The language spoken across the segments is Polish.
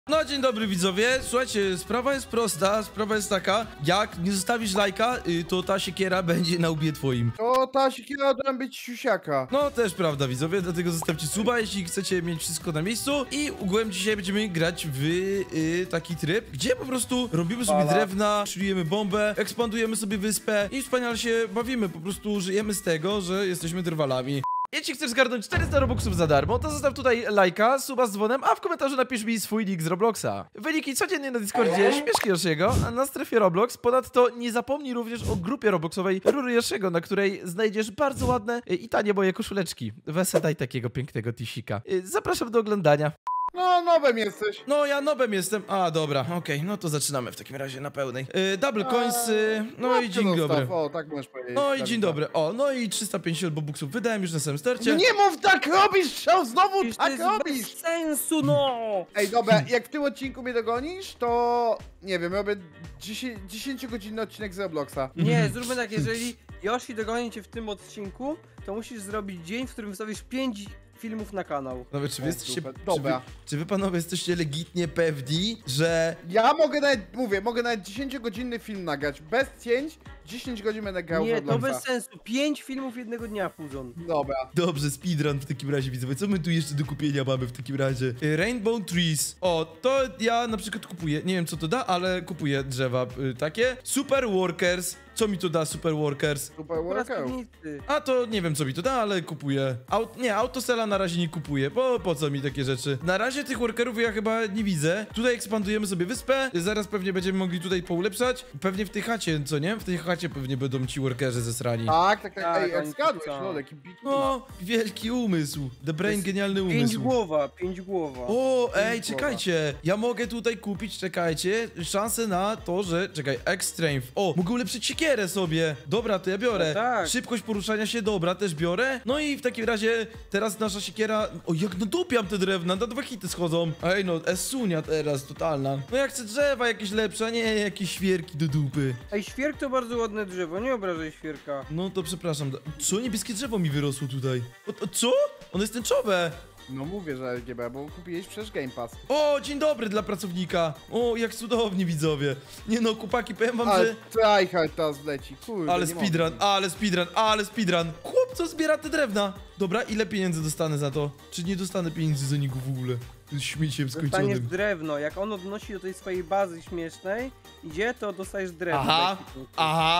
No, dzień dobry widzowie, słuchajcie, sprawa jest prosta, sprawa jest taka, jak nie zostawisz lajka, to ta siekiera będzie na łbie twoim. To ta siekiera ma być siusiaka. No, też prawda widzowie, dlatego zostawcie suba, jeśli chcecie mieć wszystko na miejscu. I ogółem dzisiaj będziemy grać w taki tryb, gdzie po prostu robimy sobie drewna, szykujemy bombę, ekspandujemy sobie wyspę i wspaniale się bawimy, po prostu żyjemy z tego, że jesteśmy drwalami. Jeśli chcesz zgarnąć 400 robuxów za darmo, to zostaw tutaj lajka, suba z dzwonem, a w komentarzu napisz mi swój nick z Robloxa. Wyniki codziennie na Discordzie Śmieszki Yoshiego, a na strefie Roblox. Ponadto nie zapomnij również o grupie Robloxowej Rury Yoshiego, na której znajdziesz bardzo ładne i tanie moje koszuleczki. Weź daj takiego pięknego tisika. Zapraszam do oglądania. No, nowym jesteś. No, ja nobem jestem. A, dobra, okej, no to zaczynamy w takim razie na pełnej. Double coins, no i dzień dobry. O, tak możesz powiedzieć. No i dzień dobry. O, no i 350 bobuksów wydałem już na samym starcie. Nie mów tak robisz, show, znowu tak robisz. Bez sensu, no! Ej, dobra, jak w tym odcinku mnie dogonisz, to nie wiem, robię 10-godzinny odcinek z Robloxa. Nie, zróbmy tak, jeżeli Yoshi dogoni cię w tym odcinku, to musisz zrobić dzień, w którym wstawisz 5 filmów na kanał. No czy wy O, jesteście, super. Dobra. czy wy panowie jesteście legitnie pewni, że... Ja mogę nawet, mogę nawet 10-godzinny film nagrać, bez cięć, 10 godzin będę grał w Nie, Robloxa. to bez sensu. 5 filmów jednego dnia, Puzon. Dobra. Dobrze, speedrun w takim razie, widzowie. Co my tu jeszcze do kupienia mamy w takim razie? Rainbow Trees. O, to ja na przykład kupuję. Nie wiem, co to da, ale kupuję drzewa takie. Super Workers. Co mi to da, Super Workers? Super Po raz workout. piwnicy. A to nie wiem, co mi to da, ale kupuję. Nie, Autosela na razie nie kupuję, bo po co mi takie rzeczy? Na razie tych workerów ja chyba nie widzę. Tutaj ekspandujemy sobie wyspę. Zaraz pewnie będziemy mogli tutaj poulepszać. Pewnie w tej chacie, co nie? W tej chacie pewnie będą ci workerzy zesrani. Tak. Tak, Ej, jak oni zgadłeś, chcą. no, jaki big No, wielki umysł. The Brain, genialny umysł. 5 głowa. O, ej, Pięć czekajcie. Ja mogę tutaj kupić, czekajcie, szansę na to, że... Czekaj, X-Strength. O, mogę ulepszyć siekierę sobie. Dobra, to ja biorę. No tak. Szybkość poruszania się, dobra, też biorę. No i w takim razie teraz nasza siekiera... O, jak nadupiam te drewna, na 2 hity schodzą. Ej, no, esunia teraz, totalna. No ja chcę drzewa jakieś lepsze, a nie jakieś świerki do dupy. Ej, świerk to bardzo ładne drzewo, nie obrażaj świerka. No to przepraszam. Co? Niebieskie drzewo mi wyrosło tutaj. Co? Ono jest tęczowe. No mówię, że RGB, bo kupiłeś przecież Game Pass. O, dzień dobry dla pracownika. O, jak cudownie, widzowie. Nie no, chłopaki, powiem wam, Ale że... tryhard teraz leci, kurde, Ale nie speedrun, mogę. ale speedrun. Chłop, co zbiera te drewna? Dobra, ile pieniędzy dostanę za to? Czy nie dostanę pieniędzy za niego w ogóle? To jest śmieciem Dostaniesz skończonym. drewno, jak on odnosi do tej swojej bazy śmiesznej, idzie, to dostajesz drewno. Aha, Daj kilku.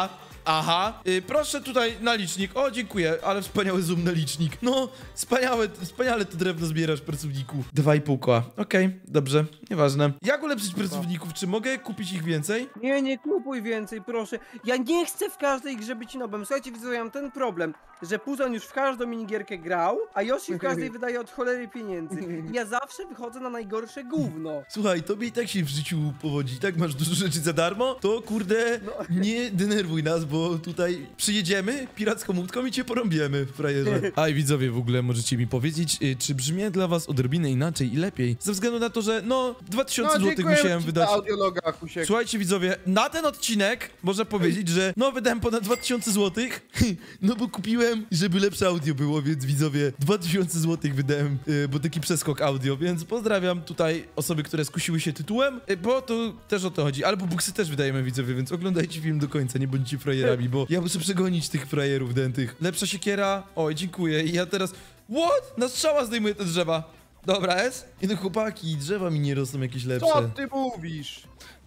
aha. Proszę tutaj na licznik. O, dziękuję, ale wspaniały zoom na licznik. No, wspaniale to drewno zbierasz, pracowniku. 2,5 koła. Okej, dobrze, nieważne. Jak ulepszyć pracowników? Czy mogę kupić ich więcej? Nie kupuj więcej, proszę. Ja nie chcę w każdej grze być nobem. Słuchajcie, widzowie, ja mam ten problem, że Puzon już w każdą minigierkę grał, a Yoshi w każdej wydaje od cholery pieniędzy. Ja zawsze wychodzę na najgorsze gówno. Słuchaj, tobie i tak się w życiu powodzi, tak? Masz dużo rzeczy za darmo, to kurde, nie denerwuj nas, bo tutaj przyjedziemy piracką łódką i cię porąbiemy, frajerze. Aj, widzowie, w ogóle możecie mi powiedzieć, czy brzmię dla was odrobinę inaczej i lepiej? Ze względu na to, że 2000 złotych musiałem wydać. Audiologa, Husiek. Słuchajcie, widzowie, na ten odcinek można powiedzieć, że wydałem ponad 2000 złotych, no bo kupiłem, żeby lepsze audio było, więc widzowie, 2000 złotych wydałem, bo taki przeskok audio, więc pozdrawiam tutaj osoby, które skusiły się tytułem, bo to też o to chodzi, albo buksy też wydajemy, widzowie, więc oglądajcie film do końca, nie bądźcie frajerami, bo ja muszę przegonić tych frajerów dętych. Lepsza siekiera, oj, dziękuję, i ja teraz, what? Na strzała zdejmuję te drzewa. Dobra, S? I no chłopaki, drzewa mi nie rosną jakieś lepsze. Co ty mówisz?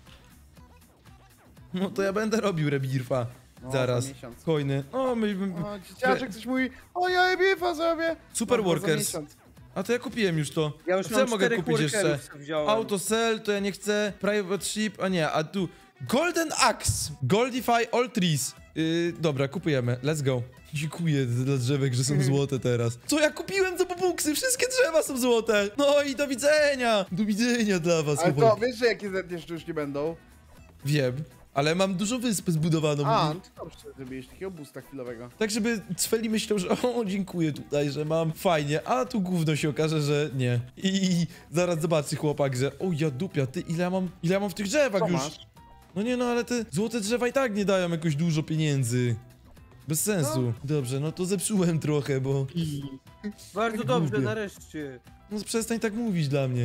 No to ja będę robił rebirfa. No, Zaraz. za miesiąc. Spokojny. O, O, dzieciaczek coś mówi, o ja rebirfa zrobię. Super No, za Workers. miesiąc. A to ja kupiłem już to. Ja już A co ja mam mogę 4 kupić jeszcze? workerów sobie wziąłem. Autosell, to ja nie chcę. Private Ship, a nie, a tu... Golden Axe. Goldify all trees. Dobra, kupujemy. Let's go. Dziękuję dla drzewek, że są złote teraz. Co ja kupiłem za bobuksy? Wszystkie drzewa są złote. No i do widzenia. Do widzenia dla was, Ale to chłopaki. wiesz, że jakie zetniesz już nie będą? Wiem. Ale mam dużo wysp zbudowaną. A, no to dobrze, zrobiłeś takiego boosta chwilowego. Tak, żeby Cweli myślał, że o, dziękuję tutaj, że mam fajnie, a tu gówno się okaże, że nie. I zaraz zobaczy chłopak, że o, ja dupia, ty, ile ja mam w tych drzewach Co już? masz? No nie, no ale te złote drzewa i tak nie dają jakoś dużo pieniędzy. Bez sensu. Dobrze, no to zepsułem trochę, bo... Bardzo Tak dobrze, lubię. nareszcie. No przestań tak mówić dla mnie.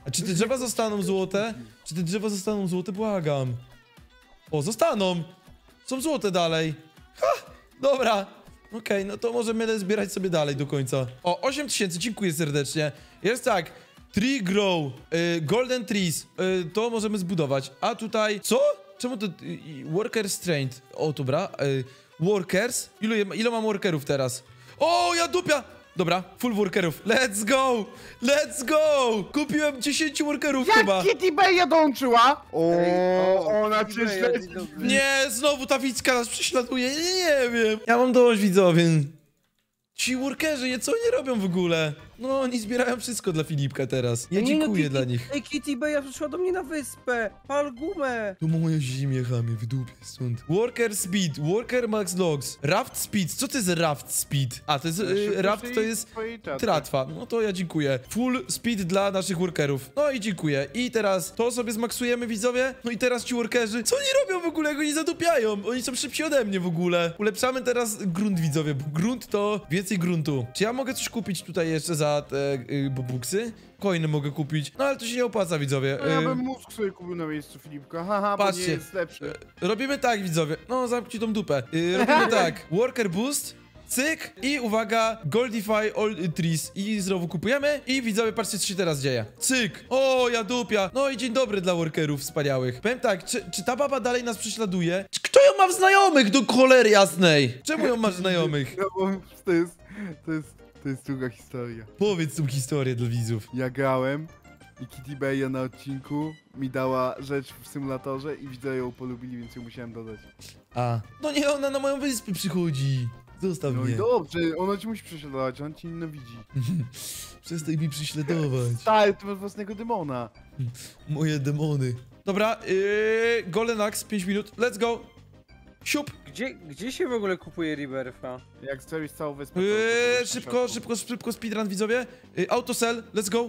A czy te drzewa zostaną złote? Czy te drzewa zostaną złote? Błagam. O, zostaną! Są złote dalej. Ha! Dobra. Okej, no to możemy zbierać sobie dalej do końca. O, 8000, dziękuję serdecznie. Jest tak. Tree grow, golden trees, to możemy zbudować. A tutaj, co? Czemu to, worker strength, o dobra, workers, ile mam workerów teraz? O, ja dupia! Dobra, full workerów, let's go, let's go! Kupiłem 10 workerów chyba. Jak Kitty Baya dołączyła? Ona Kitty cię Baya, śledzi. dzień dobry. Nie, znowu ta Wicka nas prześladuje, nie wiem. Ja mam dość, widzowie. Ci workerzy, co oni robią w ogóle? No, oni zbierają wszystko dla Filipka teraz. Ja Nie, no, dziękuję Kitty- dla nich. Ej, Kitty Baya przyszła do mnie na wyspę. Pal gumę. To moje zimie, chamie, wydupię stąd. Worker speed, worker max logs, raft speed, co to jest raft speed? A, to jest, raft to jest tratwa, no to ja dziękuję. Full speed dla naszych workerów, no i dziękuję. I teraz to sobie zmaksujemy, widzowie. No i teraz ci workerzy, co oni robią w ogóle, jak oni zadupiają? Oni są szybsi ode mnie w ogóle. Ulepszamy teraz grunt, widzowie, bo grunt to więcej gruntu. Czy ja mogę coś kupić tutaj jeszcze za te bobuksy? Coiny mogę kupić, no ale to się nie opłaca, widzowie. No ja bym mózg sobie kupił na miejscu Filipka, haha, bo nie Patrzcie. jest lepszy. Robimy tak, widzowie. No, zamknij tą dupę. Robimy tak. Worker boost, cyk i uwaga, goldify all trees. I znowu kupujemy i widzowie, patrzcie, co się teraz dzieje. Cyk. O, ja dupia. No i dzień dobry dla workerów wspaniałych. Powiem tak, czy ta baba dalej nas prześladuje? Kto ją ma w znajomych, do cholery jasnej? Czemu ją masz w znajomych? No bo to jest druga historia. Powiedz tą historię dla widzów. Ja grałem i Kitty Baya na odcinku mi dała rzecz w symulatorze i widzowie ją polubili, więc ją musiałem dodać. A. No nie, ona na moją wyspę przychodzi. Zostaw No mnie. i dobrze, ona ci musi prześladować, on ci nienawidzi. Przestań mi prześladować. Stary, ty masz własnego demona. Moje demony. Dobra, Golden Axe, 5 minut. Let's go. Siup. Gdzie się w ogóle kupuje Rebirtha? Jak zrobisz całą wyspę, to Szybko speedrun, widzowie. Autosell, let's go.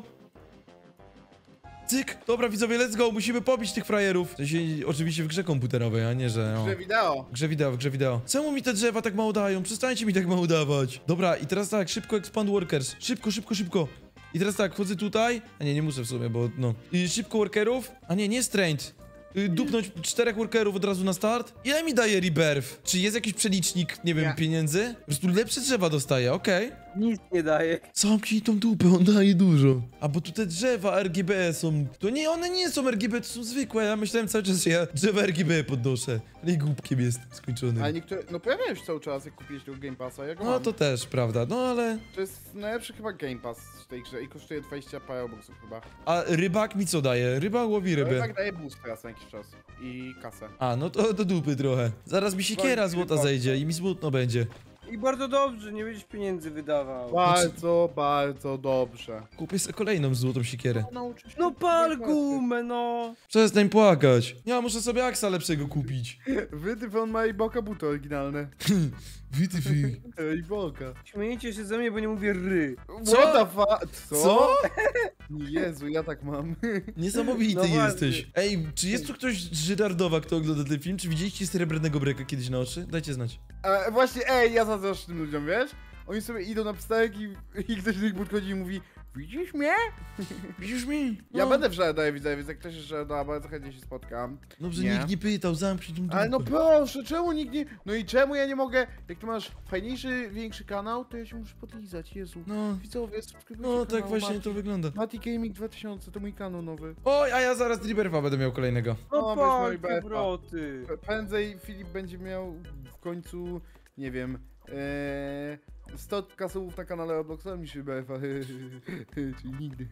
Cyk. Dobra, widzowie, let's go. Musimy pobić tych frajerów. W sensie, oczywiście w grze komputerowej, a nie, że... No. Grze wideo. W grze wideo. Czemu mi te drzewa tak mało dają? Przestańcie mi tak mało dawać. Dobra, i teraz tak, szybko expand workers. Szybko. I teraz tak, wchodzę tutaj. A nie muszę w sumie, bo no. I szybko workerów. A nie strength. Dupnąć 4 workerów od razu na start. Ile mi daje rebirth? Czy jest jakiś przelicznik, nie wiem, Nie. pieniędzy? Po prostu lepsze drzewa dostaję, okej. Nic nie daje. Zamknij tą dupę, on daje dużo. A bo tu te drzewa RGB są... To nie, one nie są RGB, to są zwykłe. Ja myślałem cały czas, że ja drzewa RGB podnoszę. Ale i głupkiem jest skończony. Ale niektóre, no pojawiają się cały czas, jak kupiłeś tego Game Passa, ja go No mam. to też, prawda, no ale... To jest najlepszy chyba Game Pass w tej grze i kosztuje 20 parę boxów chyba. A rybak mi co daje? Ryba łowi ryby. Tak daje boost teraz na jakiś czas. I kasę. A, no to do dupy trochę. Zaraz mi siekiera Bądź złota rybaka. zejdzie i mi smutno będzie. I bardzo dobrze, nie będziesz pieniędzy wydawał. Bardzo dobrze. Kupię sobie kolejną złotą siekierę. No pal gumę, no. Przestań płakać. Ja muszę sobie aksa lepszego kupić. Wytyp, on ma i boka buty oryginalne. Wytyfy. I boka. Śmiejecie się ze mnie, bo nie mówię ry. Co? What the fuck? Co? Jezu, ja tak mam. Niesamowity No właśnie. jesteś. Ej, czy jest tu ktoś z Żyrardowa, kto ogląda ten film? Czy widzieliście Srebrnego Breka kiedyś na oczy? Dajcie znać. Właśnie, ja zazdroszczę tym ludziom, wiesz? Oni sobie idą na pstek i ktoś do nich podchodzi i mówi: widzisz mnie? Widzisz mi? No. Ja będę w Żerdaje, widzę, więc jak ktoś jest z Żerdawa, bardzo chętnie się spotkam. Dobrze, Nie. nikt nie pytał, zamknij tą dupę. Ale no proszę, czemu nikt nie... No i czemu ja nie mogę... Jak ty masz fajniejszy, większy kanał, to ja się muszę podlizać, Jezu. No, Widzowie, subskrybujcie no tak kanał właśnie to wygląda. Mati Gaming 2000, to mój kanał nowy. Oj, a ja zaraz Riberfa będę miał kolejnego. No No, weź pal, mój befa. broty. Prędzej Filip będzie miał w końcu, nie wiem, 100 kasów na kanale Robloxa niż BFA, czyli nigdy.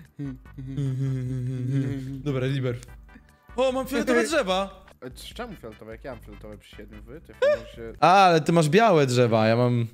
Dobra, Riberf. O, mam fioletowe drzewa. Czemu fioletowe? Jak ja mam fioletowe przy 7 wy? Ty się... A, ale ty masz białe drzewa, a ja mam...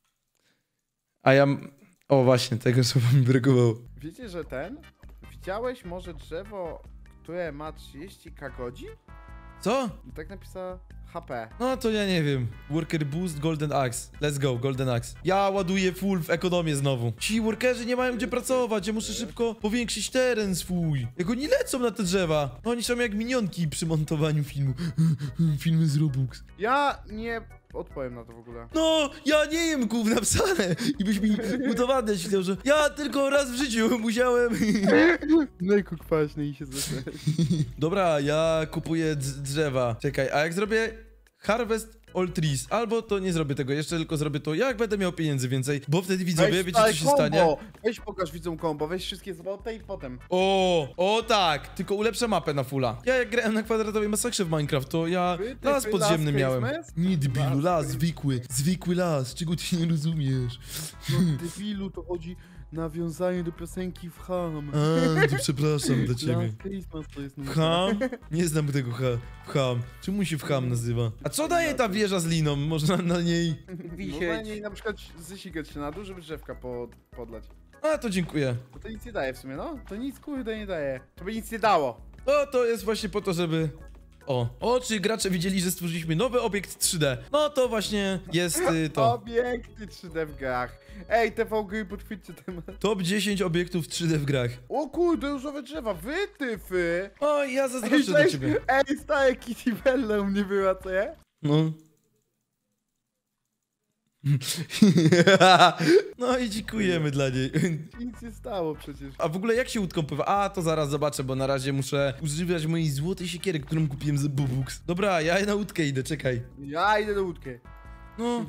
O, właśnie, tego słowa mi brakowało. Wiecie, że widziałeś może drzewo, które ma 30k godzin? Co? Tak napisała HP. No to ja nie wiem. Worker boost, golden axe. Let's go, golden axe. Ja ładuję full w ekonomię znowu. Ci workerzy nie mają gdzie pracować, ja muszę szybko powiększyć teren swój. Jak oni lecą na te drzewa. No oni są jak minionki przy montowaniu filmu. Filmy z Robux. Ja nie odpowiem na to w ogóle. No, ja nie jem gówna wcale. I byś mi udowadniać chciał, że ja tylko raz w życiu musiałem. No i kwaśny i się zaczęło. Dobra, ja kupuję drzewa. Czekaj, a jak zrobię harvest all trees, albo to nie zrobię tego jeszcze, tylko zrobię to jak będę miał pieniędzy więcej, bo wtedy widzowie, wiecie co się stanie? Weź pokaż widzom combo, weź wszystkie złote i potem. O tak, tylko ulepszę mapę na fulla. Ja jak grałem na kwadratowej masakrze w Minecraft, to ja las podziemny miałem. Nie debilu, las, zwykły las, czego ty nie rozumiesz? No debilu, to chodzi nawiązanie do piosenki w Ham. A, to przepraszam dla ciebie. Last Christmas to jest W Ham? Nie znam tego w Ham. Czemu się w Ham nazywa? A co daje ta wieża z liną? Można na niej... Można na niej na przykład zesikać się na dół, żeby drzewka podlać. A, to dziękuję. Bo to nic nie daje w sumie, no? To nic kurde nie daje. To by nic nie dało. No to jest właśnie po to, żeby... O, czy gracze widzieli, że stworzyliśmy nowy obiekt 3D? No to właśnie jest to. Obiekty 3D w grach. Ej, TV gry, podchwyćcie temat. Top 10 obiektów 3D w grach. O kurde, różowe drzewa, wytyfy! O, ja zazdroszczę do ciebie. Ej, stare Kitty Bella u mnie była, co nie? No. No i dziękujemy dla niej. Nic nie stało przecież. A w ogóle jak się łódką pływa? A, to zaraz zobaczę, bo na razie muszę używać mojej złotej siekiery, którą kupiłem z Bobux. Dobra, ja na łódkę idę, czekaj. Ja idę na łódkę. No.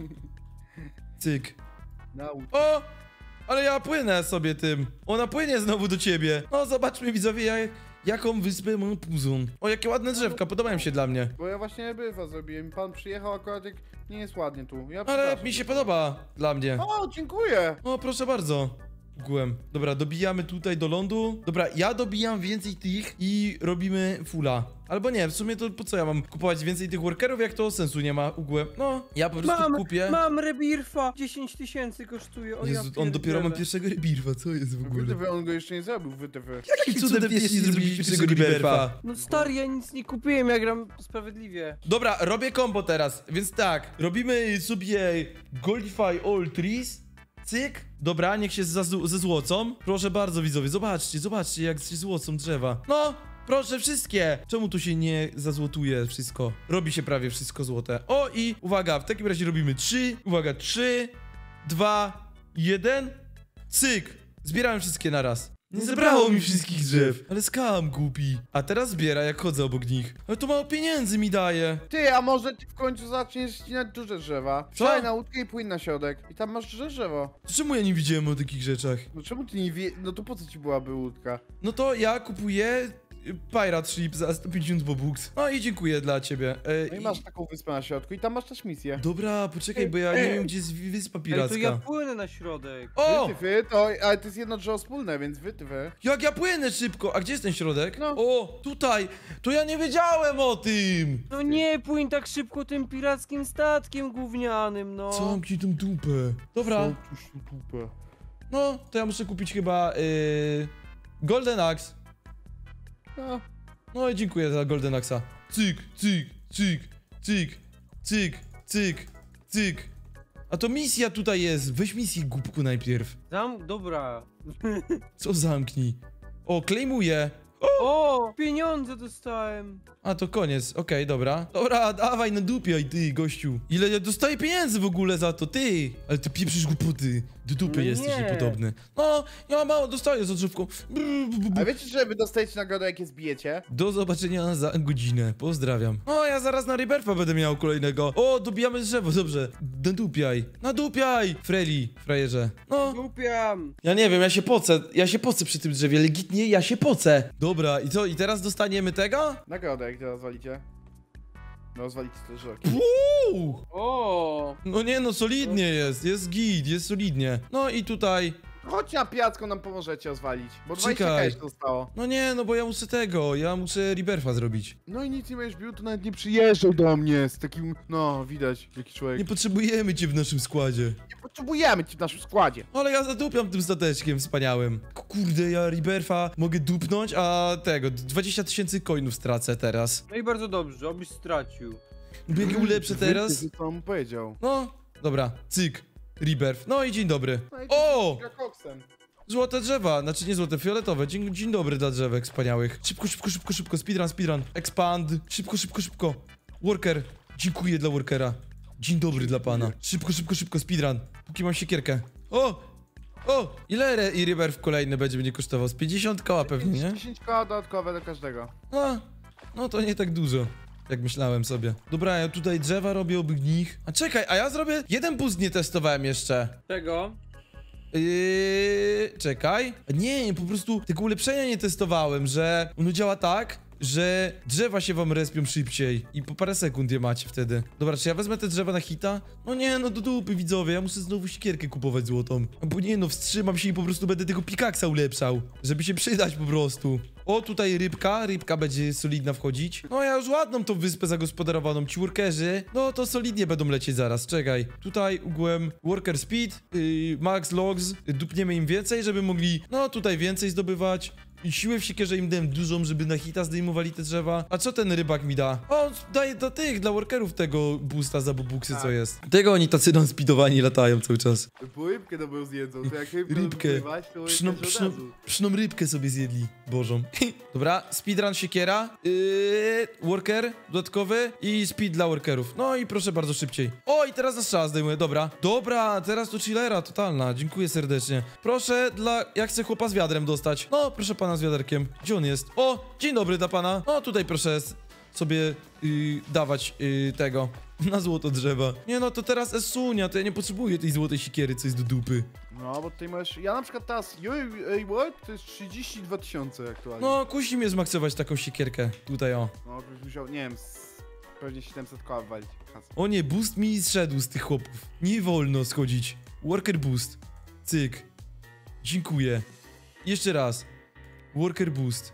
Cyk. Na łódkę. O! Ale ja płynę sobie tym. Ona płynie znowu do ciebie. No, zobaczmy widzowie, jaką wyspę mam puzon. O, jakie ładne drzewka, podobają się dla mnie. Bo ja właśnie bywa zrobiłem. Pan przyjechał akurat jak nie jest ładnie tu. Ja Ale przepraszam. mi się podoba dla mnie. O, dziękuję! O, proszę bardzo. Ogółem. Dobra, dobijamy tutaj do lądu. Dobra, ja dobijam więcej tych i robimy fulla. Albo nie, w sumie to po co ja mam kupować więcej tych workerów, jak to sensu nie ma ogółem. No, ja po prostu kupię. Mam rebirfa, 10 000 kosztuje. O, Jezu, ja on dopiero ma pierdzielę. pierwszego rebirfa, co jest w ogóle? Wytyfy, on go jeszcze nie zrobił, wytyfy. Jakim cudem pies nie zrobił pierwszego rebirfa? No stary, ja nic nie kupiłem, ja gram sprawiedliwie. Dobra, robię combo teraz, więc tak, robimy sobie Goldify All Trees, cyk, dobra, niech się zezłocą. Proszę bardzo widzowie, zobaczcie jak się złocą drzewa. No, proszę wszystkie. Czemu tu się nie zazłotuje wszystko? Robi się prawie wszystko złote. O i uwaga, w takim razie robimy 3, uwaga, 3, 2, 1, cyk. Zbierałem wszystkie naraz. Nie zebrało mi wszystkich drzew. Ale skam głupi. A teraz zbiera jak chodzę obok nich. Ale to mało pieniędzy mi daje. Ty, a może ty w końcu zaczniesz ścinać duże drzewa? Co? Wsiadaj na łódkę i płyń na środek. I tam masz duże drzewo. To czemu ja nie widziałem o takich rzeczach? No czemu ty nie wie... No to po co ci byłaby łódka? No to ja kupuję Pirate Ship za 150 bobux. No i dziękuję dla ciebie. No i masz taką wyspę na środku i tam masz też misję. Dobra, poczekaj, bo ja nie wiem, gdzie jest wyspa Ej, piracka. to ja płynę na środek. O! Wytyfy, to... Ale to jest jedno drzewo wspólne, więc wytyfy. Jak ja płynę szybko! A gdzie jest ten środek? No. O, tutaj! To ja nie wiedziałem o tym! No nie płyń tak szybko tym pirackim statkiem gównianym, no. Co mam ci tą dupę? Dobra, Co tu się dupę? no, to ja muszę kupić chyba Golden Axe. No. No i dziękuję za Golden Axa. Cyk, cyk, cyk, cyk, cyk, cyk, cyk. A to misja tutaj jest. Weź misję, głupku, najpierw. Dobra. Co zamknij? O, klejmuję. O, pieniądze dostałem. A, to koniec. Okej, dobra. Dobra, dawaj, nadupiaj, ty, gościu. Ile ja dostaję pieniędzy w ogóle za to, ty? Ale ty pieprzysz głupoty. Do dupy No jesteś nie. niepodobny. No, ja mało dostaję za drzewką. A wiecie, że wy dostajecie nagrodę, jak je zbijecie? Do zobaczenia za godzinę. Pozdrawiam. O, ja zaraz na Rebirfa będę miał kolejnego. O, dobijamy drzewo, dobrze. Nadupiaj. Nadupiaj, Freli, frajerze. No. Lubiam. Ja nie wiem, ja się pocę przy tym drzewie, legitnie ja się pocę. Dobra, i co, i teraz dostaniemy tego? Nagrodę, jak to rozwalicie. No rozwalicie te żoki. Uuu! O. No nie, no solidnie jest git, jest solidnie. No i tutaj, Chodź na piacką, nam pomożecie rozwalić. Bo 20 Czekaj. jeszcze zostało. no nie, no bo ja muszę Rebirfa zrobić. No i nic nie będziesz bił, to nawet nie przyjeżdżał do mnie z takim... No, widać, jaki człowiek. Nie potrzebujemy cię w naszym składzie. Nie potrzebujemy cię w naszym składzie. Ale ja zadupiam tym stateczkiem wspaniałym. Kurde, ja Rebirfa mogę dupnąć, a tego, 20 000 coinów stracę teraz. No i bardzo dobrze, obyś stracił. Jak je ulepszę teraz? Co on powiedział? No, dobra, cyk, rebirth. No i dzień dobry. No i O! gra koksem. Złote drzewa, znaczy nie złote, fioletowe. Dzień dobry dla drzewek wspaniałych. Szybko, speedrun. Expand. Szybko. Worker. Dziękuję dla workera. Dzień dobry dla pana. Szybko, speedrun. Póki mam siekierkę. O! Ile i rebirth kolejny będzie mnie kosztował? Z 50 koła pewnie, nie? 10 koła dodatkowe do każdego. No to nie tak dużo. Jak myślałem sobie. Dobra, ja tutaj drzewa robię obok nich. A czekaj, a ja zrobię... Jeden boost nie testowałem jeszcze. Czego? Czekaj. Nie, po prostu tego ulepszenia nie testowałem, że ono działa tak, że drzewa się wam respią szybciej i po parę sekund je macie wtedy. Dobra, czy ja wezmę te drzewa na hita? No nie, no do dupy widzowie, ja muszę znowu siekierkę kupować złotą. Bo nie no, wstrzymam się i po prostu będę tego pikaksa ulepszał, żeby się przydać po prostu. O, tutaj rybka będzie solidna wchodzić. No ja już ładną tą wyspę zagospodarowaną, ci workerzy, no to solidnie będą lecieć zaraz, czekaj. Tutaj ugłem worker speed, max logs, dupniemy im więcej, żeby mogli, no tutaj więcej zdobywać. I siłę w siekierze im dałem dużą, żeby na hita zdejmowali te drzewa. A co ten rybak mi da? O, daje dla workerów tego boosta za bubuksy, co jest. Tego oni tacy non-speedowani latają cały czas. Bo rybkę dobrą zjedzą, to jak rybkę Rybkę. rozgrywać, to Pszną rybkę sobie zjedli. Bożą. Dobra, speedrun siekiera. Worker dodatkowy i speed dla workerów. No i proszę bardzo szybciej. O, i teraz na strzała zdejmuję, dobra. Dobra, teraz to chillera totalna. Dziękuję serdecznie. Proszę ja chcę chłopa z wiadrem dostać. No, proszę pana z wiaderkiem. Gdzie on jest? O, dzień dobry dla pana. No, tutaj proszę sobie dawać tego na złoto drzewa. Nie no, to teraz Esunia, to ja nie potrzebuję tej złotej siekiery, co jest do dupy. No, bo tutaj masz... Ja na przykład teraz... Work to jest 32 000 aktualnie. No, kusi mnie zmaksować taką siekierkę. Tutaj, o. No, byś musiał, nie wiem, pewnie 700 koła walić. O nie, boost mi zszedł z tych chłopów. Nie wolno schodzić. Worker boost. Cyk. Dziękuję. Jeszcze raz. Worker boost.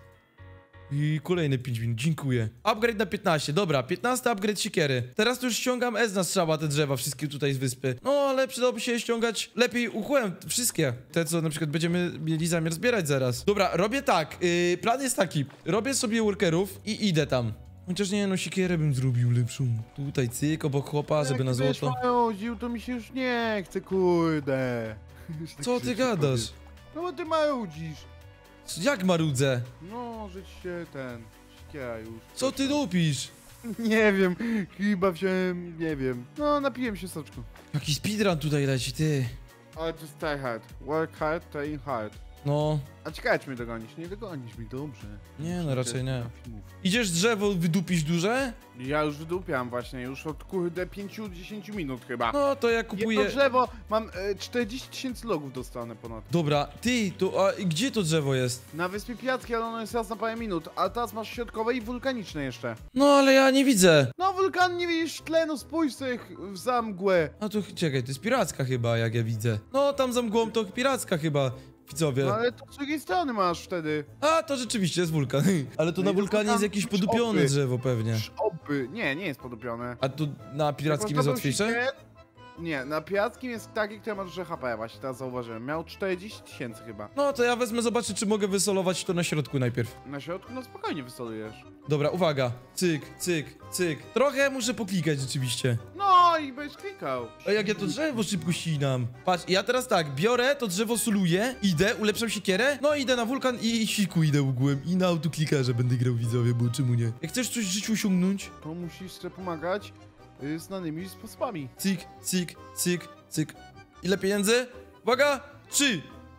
I kolejne 5 minut, dziękuję. Upgrade na 15, dobra, 15 upgrade siekiery. Teraz to już ściągam na strzała te drzewa, wszystkie tutaj z wyspy. No, ale przydałoby się ściągać lepiej uchłem, wszystkie. Te, co na przykład będziemy mieli zamiar zbierać zaraz. Dobra, robię tak, plan jest taki. Robię sobie workerów i idę tam. Chociaż nie, no siekierę bym zrobił lepszą. Tutaj cyk, obok chłopa, żeby na złoto. Marudził, to mi się już nie chce, kurde. Co ty gadasz? No bo ty marudzisz. Jak marudzę? No, że ci się siekiera już. Co ty dupisz? Nie wiem, chyba wziąłem, nie wiem. No, napiłem się soczku. Jaki speedrun tutaj leci, ty. Ale to jest try hard. Work hard, train hard. No, A ciekawe, czy mnie dogonisz? Nie dogonisz mi, dobrze. nie no, raczej nie. Filmów. Idziesz drzewo wydupić duże? Ja już wydupiam właśnie, już od kurde 5-10 minut chyba. No to ja kupuję... Jedno drzewo, mam 40 000 logów dostanę ponad. Dobra, ty, to, a gdzie to drzewo jest? Na Wyspie Pirackiej, ale ono jest raz na parę minut, a teraz masz środkowe i wulkaniczne jeszcze. No ale ja nie widzę. No wulkan nie widzisz w tle, no spójrz sobie za mgłę. A to czekaj, to jest piracka chyba, jak ja widzę. No tam za mgłą to piracka chyba, widzowie. No ale to z drugiej strony masz wtedy. A, to rzeczywiście jest wulkan. Ale to No na i wulkanie jest jakieś wulkan podupione szopy. drzewo pewnie. Oby. Nie, nie jest podupione. A to na pirackim jest łatwiejsze? Nie, na pirackim jest taki, który ma duże HP, właśnie teraz zauważyłem. Miał 40 000 chyba. No to ja wezmę, zobaczę, czy mogę wysolować to na środku najpierw. Na środku, no spokojnie wysolujesz. Dobra, uwaga. Cyk, cyk, cyk. Trochę muszę poklikać rzeczywiście. No i będziesz klikał. A jak ja to drzewo szybko ścinam. Patrz, ja teraz tak, biorę to drzewo, soluję, idę, ulepszam siekierę, no idę na wulkan i siku idę ugłem. I na autoklikarze będę grał, widzowie, bo czemu nie? Jak chcesz coś w życiu osiągnąć, To musisz sobie pomagać znanymi sposobami. cyk, cyk, cyk, cyk. Ile pieniędzy? Uwaga! 3,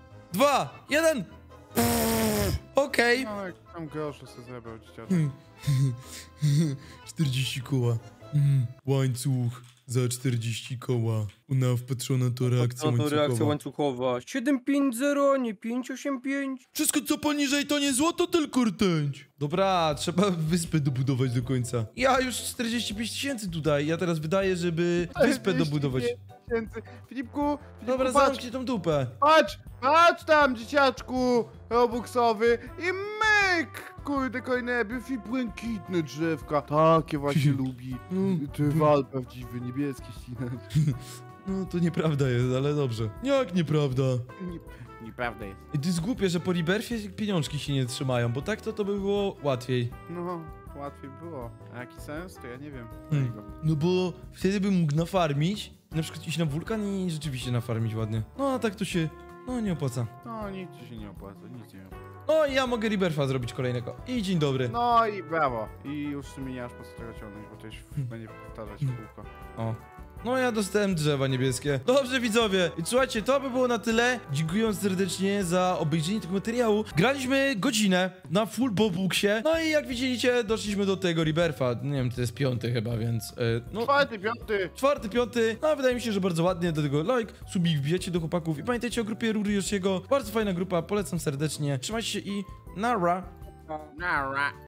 2, 1. Okej. No jak tam grosze sobie zebrał dzieciak. 40 koła. Łańcuch za 40 koła. Ona wpatrzona to reakcja No to reakcja łańcuchowa. łańcuchowa. 750, nie 585. Wszystko co poniżej to nie złoto, tylko rtęć. Dobra, trzeba wyspę dobudować do końca. Ja już 45 000 tutaj. Ja teraz wydaję, żeby wyspę dobudować. 40 000. Filipku, Dobra, patrz, zamknij tą dupę. patrz tam, dzieciaczku robuxowy i myk! Kurde, kolejne i błękitne drzewka. Takie właśnie lubi. Ty wal prawdziwy, niebieski ścinać. No to nieprawda jest, ale dobrze. Jak nieprawda? Nieprawda jest. I to jest głupie, że po Rebirthie pieniążki się nie trzymają, bo tak to by było łatwiej. No, łatwiej było. A jaki sens? To ja nie wiem. No bo wtedy bym mógł nafarmić, na przykład iść na wulkan i rzeczywiście nafarmić ładnie. No a tak to się, no nie opłaca. No nic ci się nie opłaca, nic nie opłaca. No i ja mogę rebirtha zrobić kolejnego. I dzień dobry. No i brawo. I już w sumie nie masz po co tego ciągnąć, bo to już będzie powtarzać w kółko. O. No ja dostałem drzewa niebieskie. Dobrze widzowie, i słuchajcie, to by było na tyle. Dziękuję serdecznie za obejrzenie tego materiału. Graliśmy godzinę na full bobuxie. No i jak widzieliście, doszliśmy do tego rebirtha. Nie wiem, to jest 5 chyba, więc... no, 4., 5. 4., 5. No wydaje mi się, że bardzo ładnie. Do tego like, subik wbijecie do chłopaków. I pamiętajcie o grupie Rury Yoshiego. Bardzo fajna grupa, polecam serdecznie. Trzymajcie się i nara. Nara.